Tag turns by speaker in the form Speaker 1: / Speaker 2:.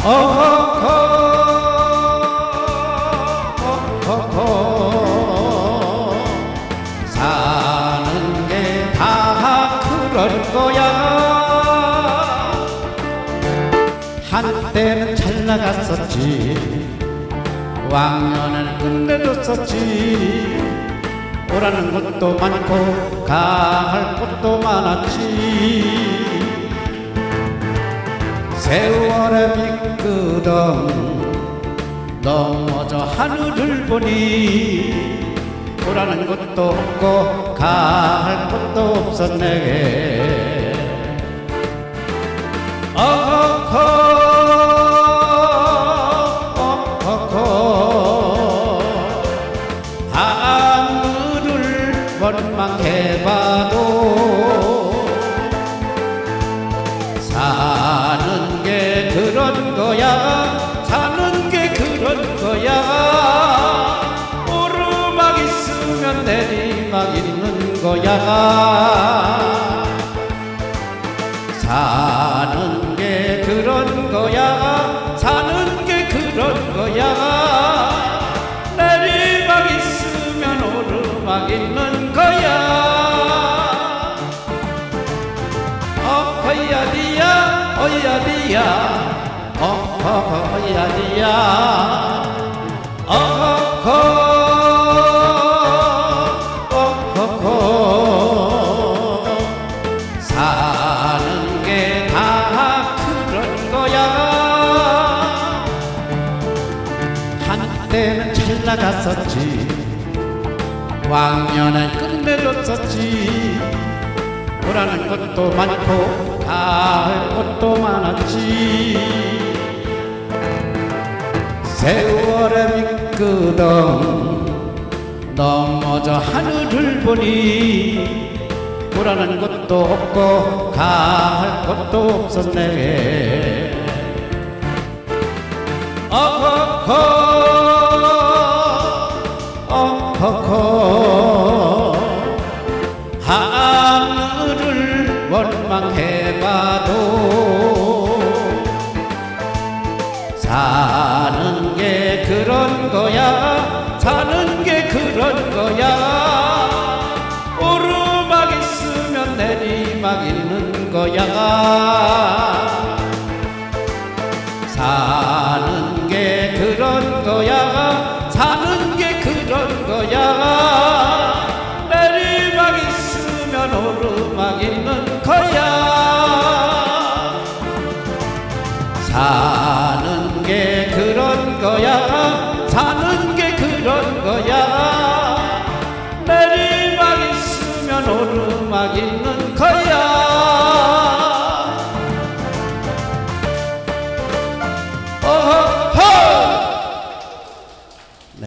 Speaker 1: 사는 게 다 그럴 거야. 한때는 잘 나갔었지, 왕년을 끝내줬었지. 오라는 것도 많고 가할 곳도 많았지. 세월의 미끄덩 넘어져 하늘을 보니 오라는 것도 없고 가할 곳도 없어 내게. 하늘을 원망해봐도 사는 게 그런 거야. 사는 게 그런 거야. 오르막 있으면 내리막 있는 거야. 사는 게 그런 거야. 사는 게 그런 거야. 내리막 있으면 오르막 있는 거야. 어허야디야 어야디야 어허야디야 어허 어허. 사는 게 다 그런 거야. 한때는 잘 나갔었지, 왕년을 끝내줬었지. 오라는 것도 많고 가할 것도 많았지. 세월의 미끄덩 넘어져 하늘을 보니 오라는 것도 없고 가할 것도 없었네. 어허허 어허허. 하늘을 원망해봐도 사는 게 그런 거야. 사는 게 그런 거야. 오르막 있으면 내리막 있는 거야. 사는 게 그런 거야. 사는 게 그런 거야. 내리막 있으면 오르막 있는 거야. 사는 게 그런 거야. 사는 게 그런 거야. 내리막 있으면 오르막 있는 거야.